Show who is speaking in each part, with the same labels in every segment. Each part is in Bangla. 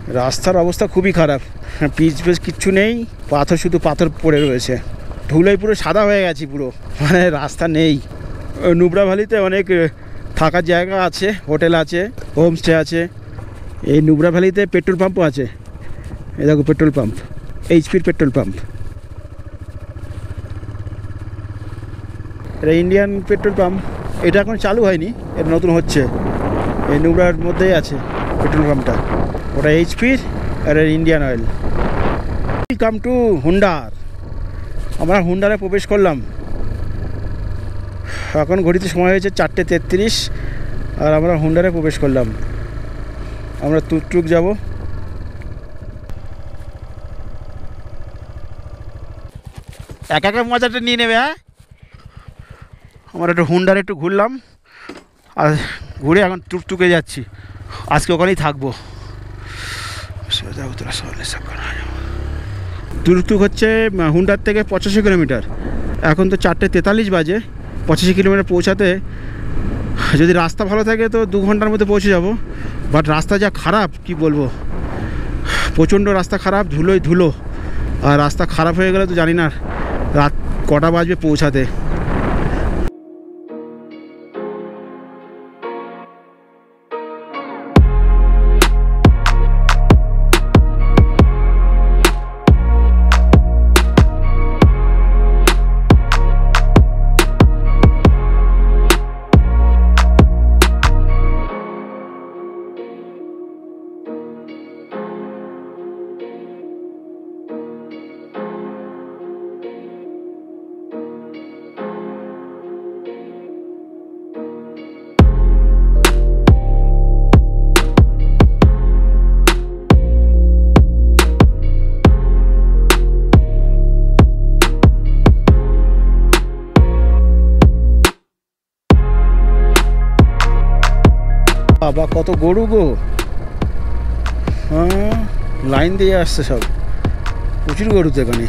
Speaker 1: রাস্তার অবস্থা খুবই খারাপ, পিচ পিচ কিচ্ছু নেই, পাথর শুধু পাথর পড়ে রয়েছে, ধুলোয় পুরো সাদা হয়ে গেছি পুরো, মানে রাস্তা নেই। নুব্রা ভ্যালিতে অনেক থাকার জায়গা আছে, হোটেল আছে, হোমস্টে আছে। এই নুব্রা ভ্যালিতে পেট্রোল পাম্পও আছে, এই দেখো পেট্রোল পাম্প, এইচপির পেট্রোল পাম্প। এটা ইন্ডিয়ান পেট্রোল পাম্প, এটা এখন চালু হয়নি, এটা নতুন হচ্ছে, এই নুব্রার মধ্যেই আছে পেট্রোল পাম্পটা। ওটা এইচপির আর Indian oil. Welcome to Hunder. আমরা হুন্ডারে প্রবেশ করলাম, এখন ঘড়িতে সময় হয়েছে 4:33 আর আমরা হুন্ডারে প্রবেশ করলাম। আমরা টুকটুক যাব। একা একা মজাটা নিয়ে নেবে। হ্যাঁ, আমরা একটু হুন্ডারে একটু ঘুরলাম আর ঘুরে এখন টুকটুকে যাচ্ছি, আজকে ওখানেই থাকবো। টুকটুক হচ্ছে হুন্ডার থেকে 85 কিলোমিটার, এখন তো 4:43 বাজে। 85 কিলোমিটার পৌঁছাতে যদি রাস্তা ভালো থাকে তো 2 ঘন্টার মধ্যে পৌঁছে যাব, বাট রাস্তা যা খারাপ কি বলবো, প্রচণ্ড রাস্তা খারাপ, ধুলোই ধুলো। আর রাস্তা খারাপ হয়ে গেলে তো জানি না রাত কটা বাজবে পৌঁছাতে। বাবা কত গরু গো, হ্যাঁ লাইন দিয়ে আসছে সব, প্রচুর গরু তো এখানে।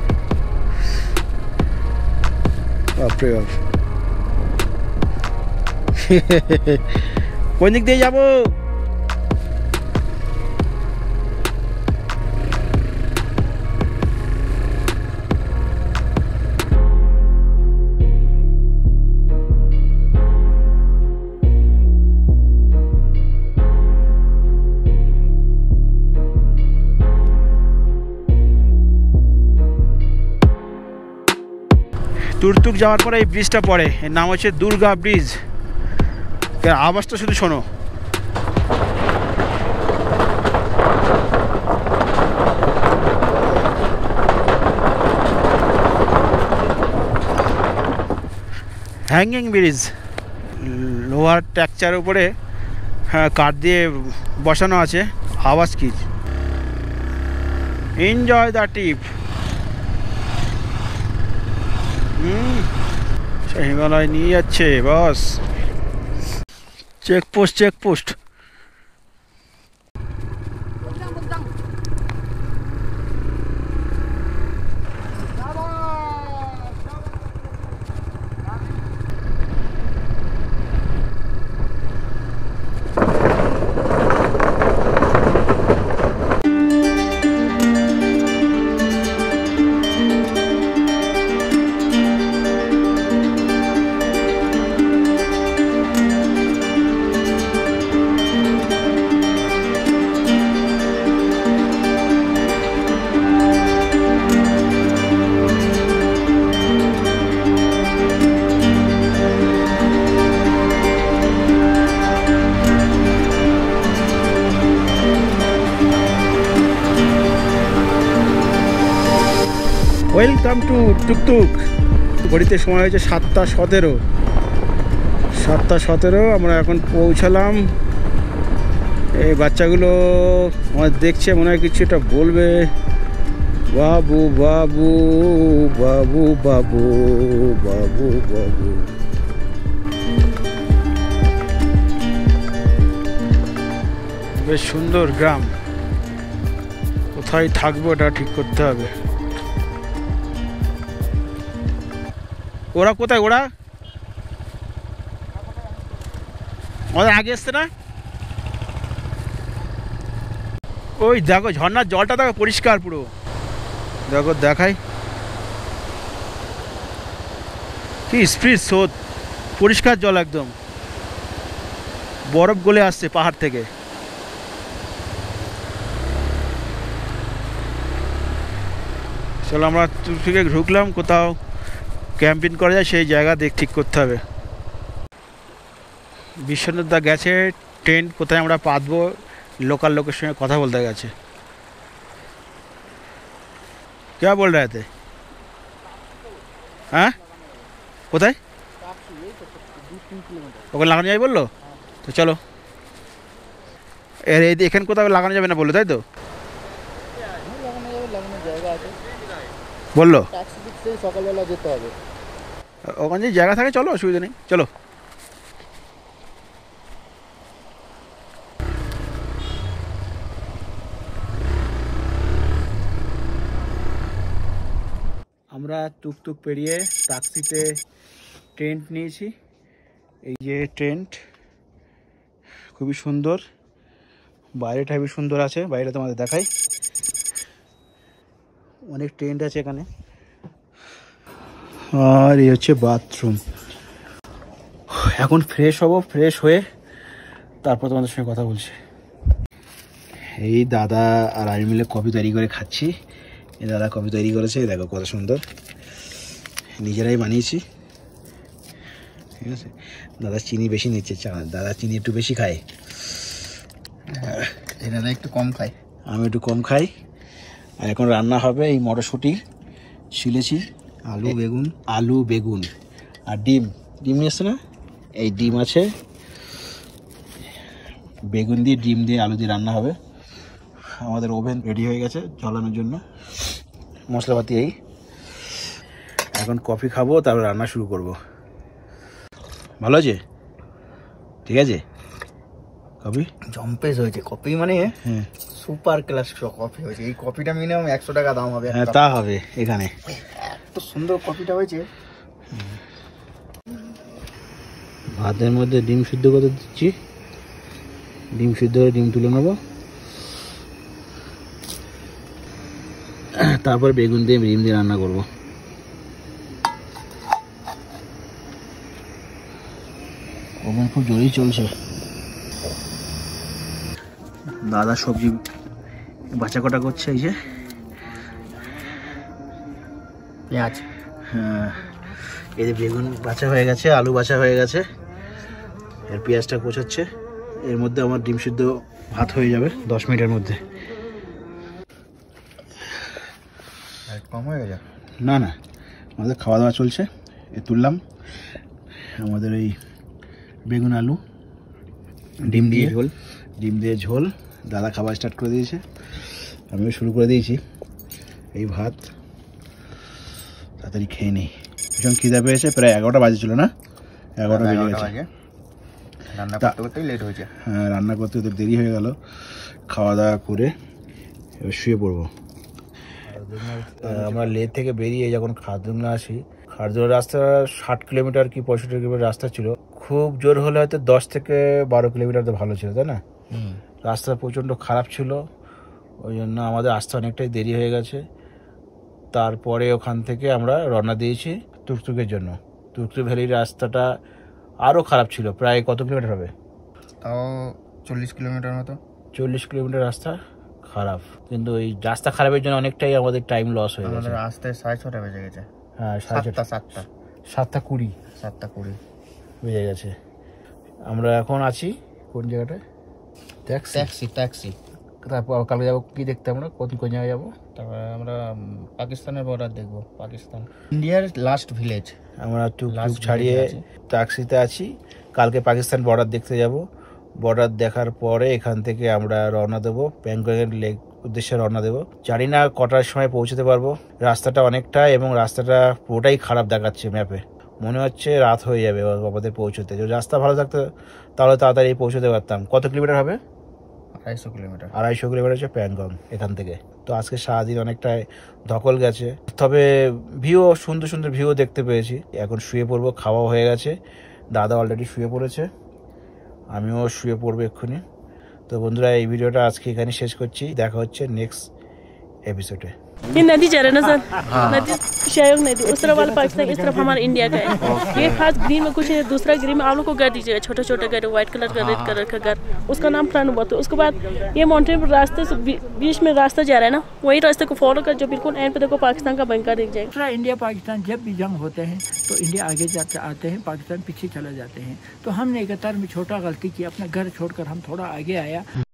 Speaker 1: বাপরে বাপ, কোন দিক দিয়ে যাবো? টুকটুক যাওয়ার পরে এই ব্রিজটা পড়ে, এর নাম হচ্ছে দুর্গা ব্রিজ। আওয়াজটা শুধু শোনো, হ্যাঙ্গিং ব্রিজ, লোহার ট্যাকচার উপরে কাঠ দিয়ে বসানো আছে। আওয়াজ কি, এনজয় দ্য ট্রিপ। হিমালয় নিয়ে যাচ্ছে boss. Checkpost checkpost. Welcome to Turtuk. ঘড়িতে সময় হয়েছে 7:17। 7:17 আমরা এখন পৌঁছালাম। এই বাচ্চাগুলো আমার দেখছে, মনে হয় কিছু একটা বলবে। বাবু বাবু বাবু বাবু বাবু বাবু। বেশ সুন্দর গ্রাম, কোথায় থাকবো এটা ঠিক করতে হবে। ওরা কোথায়? ওরা আমাদের আগে এসছে না? ওই দেখো ঝর্ণার জলটা দেখো পরিষ্কার পুরো, দেখো দেখাই কি স্পিড স্রোত, পরিষ্কার জল একদম, বরফ গলে আসছে পাহাড় থেকে। চলো আমরা তুর্কিকে ঢুকলাম, কোথাও ক্যাম্পিং করা যায় সেই জায়গা ঠিক করতে হবে। বিশ্বনাথ দা গেছে টেন্ট কোথায় আমরা পাতবো, লোকাল লোকের সঙ্গে কথা বলতে গেছে। কে বল রা थे? হ্যাঁ কোথায় ওখানে লাগানো যাবে বললো, তো চলো। এর এখানে কোথাও লাগানো যাবে না বললো, তাই তো বললো?
Speaker 2: সকালবেলা যেতে হবে,
Speaker 1: ওখানে যে জায়গা থাকে চলো, অসুবিধা নেই, চলো। আমরা টুকটুক পেরিয়ে ট্যাক্সিতে টেন্ট নিয়েছি। এই যে টেন্ট খুবই সুন্দর, বাইরেটা খুবই সুন্দর আছে, বাইরে তোমাদের দেখাই, অনেক টেন্ট আছে এখানে। আর এই হচ্ছে বাথরুম। এখন ফ্রেশ হব, ফ্রেশ হয়ে তারপর তোমাদের সঙ্গে কথা বলছি। এই দাদা আর আমি মিলে কফি তৈরি করে খাচ্ছি। এই দাদা কফি তৈরি করেছে, দেখো কত সুন্দর, নিজেরাই বানিয়েছি, ঠিক আছে। দাদা চিনি বেশি নিচ্ছে, দাদা চিনি একটু বেশি খায়,
Speaker 2: দাদা একটু কম খাই,
Speaker 1: আমি একটু কম খাই। আর এখন রান্না হবে, এই মটরশুঁটি ছিলেছি, আলু বেগুন আর ডিম নিয়ে এসছে না, এই ডিম আছে, বেগুন দিয়ে ডিম দিয়ে আলু দিয়ে রান্না হবে। আমাদের ওভেন রেডি হয়ে গেছে জ্বালানোর জন্য, মশলাপাতি এই। এখন কফি খাবো, তারপর রান্না শুরু করব। ভালো আছে, ঠিক আছে। কফি
Speaker 2: জম্পেস হয়েছে, কফি মানে
Speaker 1: হ্যাঁ
Speaker 2: সুপার ক্লাস কফি হয়েছে। এই কফিটা মিনিমাম 100 টাকা দাম হবে।
Speaker 1: হ্যাঁ তা হবে, এখানে
Speaker 2: এত সুন্দর কফিটা হয়েছে।
Speaker 1: ভাতের মধ্যে ডিম সিদ্ধ করে দিচ্ছি, ডিম সিদ্ধ করে ডিম তুলে নেবো, তারপর বেগুন দিয়ে ডিম দিয়ে রান্না করব। ওভেন খুব জোরেই চলছে। দাদা সবজি বাছা কটা করছে, এই যে
Speaker 2: পেঁয়াজ,
Speaker 1: হ্যাঁ এই যে বেগুন বাছা হয়ে গেছে, আলু বাছা হয়ে গেছে, এর পেঁয়াজটা কোচাচ্ছে। এর মধ্যে আমার ডিম সিদ্ধ ভাত হয়ে যাবে 10 মিনিটের মধ্যে।
Speaker 2: কম হয়ে গেছে?
Speaker 1: না না, আমাদের খাওয়া দাওয়া চলছে। এ তুললাম আমাদের এই বেগুন আলু ডিম দিয়ে ঝোল। দাদা খাবার স্টার্ট করে দিয়েছে, আমিও শুরু করে দিয়েছি। এই ভাত তাড়াতাড়ি খেয়ে নিই, ভীষণ খিদে পেয়েছে। প্রায় 11টা বাজেছিল না, 11টা বেজে গেছে।
Speaker 2: রান্না করতে করতেই লেট হয়েছে।
Speaker 1: হ্যাঁ রান্না করতে করতে দেরি হয়ে গেল। খাওয়া দাওয়া করে এবার শুয়ে পড়বো। আমরা লে থেকে বেরিয়ে যখন খারদুংলা আসি, খারদুংলা রাস্তা 60 কিলোমিটার কি 65 কিলোমিটার রাস্তা ছিল। খুব জোর হলে হয়তো 10 থেকে 12 কিলোমিটার তো ভালো ছিল, তাই না? রাস্তা প্রচণ্ড খারাপ ছিল, ওই জন্য আমাদের আসতে অনেকটাই দেরি হয়ে গেছে। তারপরে ওখান থেকে আমরা রওনা দিয়েছি টুকটুকের জন্য। টুকটুক ভ্যালির রাস্তাটা আরও খারাপ ছিল, প্রায় কত কিলোমিটার হবে,
Speaker 2: তাও 40 কিলোমিটার মতো।
Speaker 1: 40 কিলোমিটার রাস্তা খারাপ, কিন্তু এই রাস্তা খারাপের জন্য অনেকটাই আমাদের টাইম লস হয়ে গেছে।
Speaker 2: আমাদের আসতে 6:30 বেজে গেছে।
Speaker 1: হ্যাঁ 7:20 বেজে গেছে। আমরা এখন আছি কোন জায়গাটায়,
Speaker 2: ট্যাক্সি।
Speaker 1: তারপর কালকে যাবো কি দেখতে, আমরা কোন জায়গায় যাবো?
Speaker 2: তারপরে আমরা পাকিস্তানের বর্ডার দেখবো, পাকিস্তান ইন্ডিয়ার লাস্ট ভিলেজ।
Speaker 1: আমরা টুকটুক ছাড়িয়ে ট্যাক্সিতে আছি, কালকে পাকিস্তান বর্ডার দেখতে যাব। বর্ডার দেখার পরে এখান থেকে আমরা রওনা দেবো, প্যাংগংয়ের লেক উদ্দেশ্যে রওনা দেবো। জানি না কটার সময় পৌঁছতে পারবো, রাস্তাটা অনেকটা, এবং রাস্তাটা পুরোটাই খারাপ দেখাচ্ছে ম্যাপে। মনে হচ্ছে রাত হয়ে যাবে আমাদের পৌঁছতে। যদি রাস্তা ভালো থাকতো তাহলে তাড়াতাড়ি পৌঁছতে পারতাম। কত কিলোমিটার হবে?
Speaker 2: 250 কিলোমিটার।
Speaker 1: 250 কিলোমিটার হচ্ছে প্যাংগং এখান থেকে। তো আজকে সারাদিন অনেকটাই ধকল গেছে, তবে ভিউ, সুন্দর সুন্দর ভিউ দেখতে পেয়েছি। এখন শুয়ে পড়বো, খাওয়া হয়ে গেছে, দাদা অলরেডি শুয়ে পড়েছে, আমিও শুয়ে পড়বো এক্ষুনি।
Speaker 3: তো বন্ধুরা এই ভিডিওটা আজকে এখানে শেষ করছি, দেখা হচ্ছে নেক্সট एपिसोड है।
Speaker 4: ये नदी जा रहा है ना सर, नदी शायोग नदी, उस तरफ वाला पाकिस्तान, इस तरफ हमारा इंडिया का है। ये खास ग्रीन में कुछ है, दूसरा ग्रीन में आप लोग को घर दीजिएगा, छोटा छोटा घर, व्हाइट कलर का, रेड कलर का घर, उसका नाम प्राणुबत है। उसके बाद ये माउंटेन पर रास्ते से बीच में रास्ता जा रहा है ना, वही रास्ते को फॉलो कर जो बिल्कुल एंड पे देखो पाकिस्तान का बंकर दिख जाएगा।
Speaker 5: दूसरा इंडिया पाकिस्तान जब भी जंग होते हैं तो इंडिया आगे जाते आते हैं, पाकिस्तान पीछे चले जाते हैं। तो हमने 71 में छोटा गलती की, अपना घर छोड़कर हम थोड़ा आगे आया।